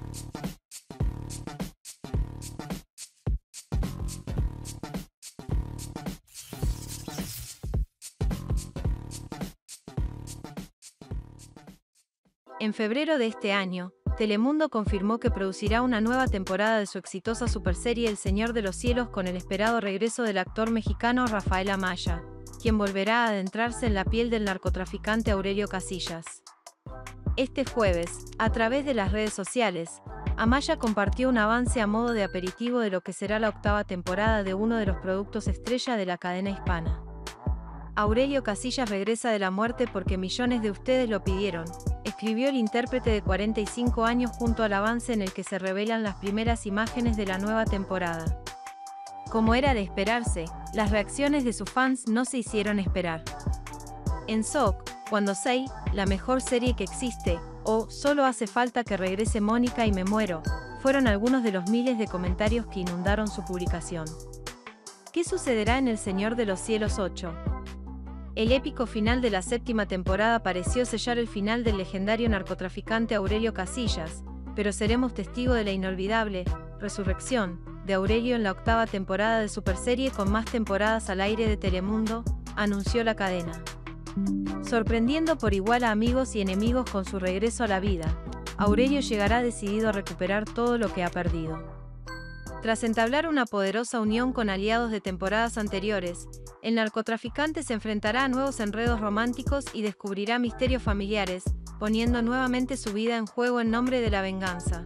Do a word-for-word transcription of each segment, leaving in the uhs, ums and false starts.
En febrero de este año, Telemundo confirmó que producirá una nueva temporada de su exitosa superserie El Señor de los Cielos con el esperado regreso del actor mexicano Rafael Amaya, quien volverá a adentrarse en la piel del narcotraficante Aurelio Casillas. Este jueves, a través de las redes sociales, Amaya compartió un avance a modo de aperitivo de lo que será la octava temporada de uno de los productos estrella de la cadena hispana. Aurelio Casillas regresa de la muerte porque millones de ustedes lo pidieron, escribió el intérprete de cuarenta y cinco años junto al avance en el que se revelan las primeras imágenes de la nueva temporada. Como era de esperarse, las reacciones de sus fans no se hicieron esperar. En shock, cuando Say, la mejor serie que existe, o solo hace falta que regrese Mónica y me muero, fueron algunos de los miles de comentarios que inundaron su publicación. ¿Qué sucederá en El Señor de los Cielos ocho? El épico final de la séptima temporada pareció sellar el final del legendario narcotraficante Aurelio Casillas, pero seremos testigos de la inolvidable resurrección de Aurelio en la octava temporada de Superserie con más temporadas al aire de Telemundo, anunció la cadena. Sorprendiendo por igual a amigos y enemigos con su regreso a la vida, Aurelio llegará decidido a recuperar todo lo que ha perdido. Tras entablar una poderosa unión con aliados de temporadas anteriores, el narcotraficante se enfrentará a nuevos enredos románticos y descubrirá misterios familiares, poniendo nuevamente su vida en juego en nombre de la venganza.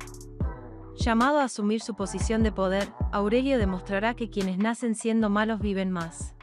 Llamado a asumir su posición de poder, Aurelio demostrará que quienes nacen siendo malos viven más.